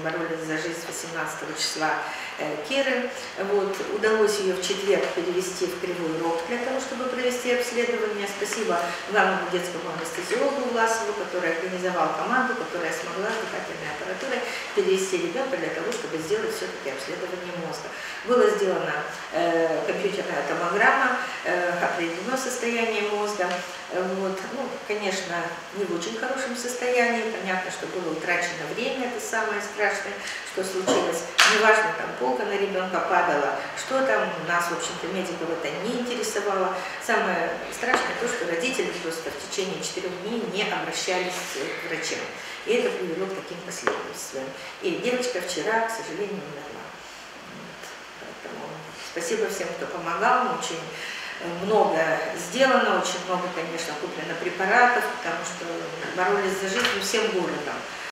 боролись за жизнь 18 числа Киры. Вот. Удалось ее в четверг перевести в Кривой Рог для того, чтобы провести обследование. Спасибо главному детскому анестезиологу Власову, который организовал команду, которая смогла с дыхательной аппаратурой перевести ребенка для того, чтобы сделать все-таки обследование мозга. Была сделана компьютерная томограмма, определено состояние мозга. Вот. Ну, конечно, не в очень хорошем состоянии. Понятно, что было утрачено время, это самое страшное, что случилось. Неважно, там полка на ребенка падала, что там, нас, в общем-то, медиков это не интересовало. Самое страшное то, что родители просто в течение 4 дней не обращались к врачам. И это привело к таким последствиям. И девочка вчера, к сожалению, умерла. Вот. Поэтому спасибо всем, кто помогал. Очень много сделано, очень много, конечно, куплено препаратов, потому что боролись за жизнь всем городом.